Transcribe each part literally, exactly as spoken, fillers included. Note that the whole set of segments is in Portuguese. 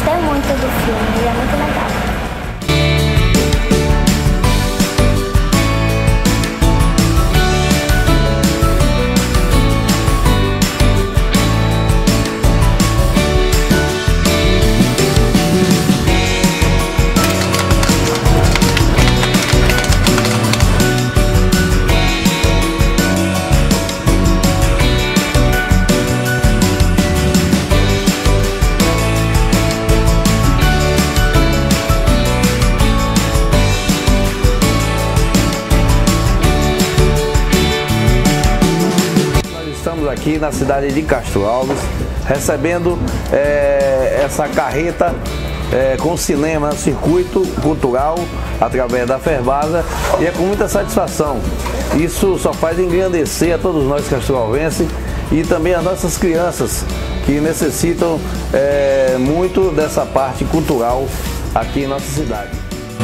Gostei muito do filme, ele é muito legal. Estamos aqui na cidade de Castro Alves, recebendo é, essa carreta é, com cinema, circuito cultural, através da Ferbasa, e é com muita satisfação. Isso só faz engrandecer a todos nós castroalvenses e também as nossas crianças, que necessitam é, muito dessa parte cultural aqui em nossa cidade.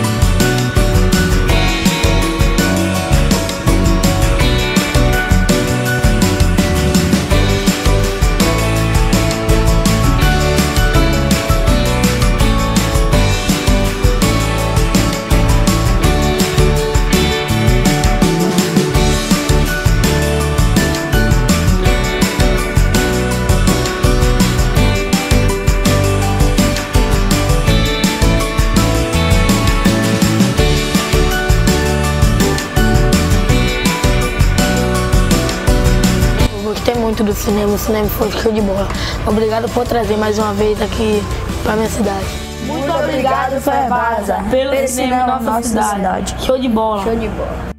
Gostei muito do cinema, o cinema foi show de bola. Obrigado por trazer mais uma vez aqui para minha cidade. Muito obrigado, Ferbasa, pelo cinema da nossa cidade. Show de bola. Show de bola.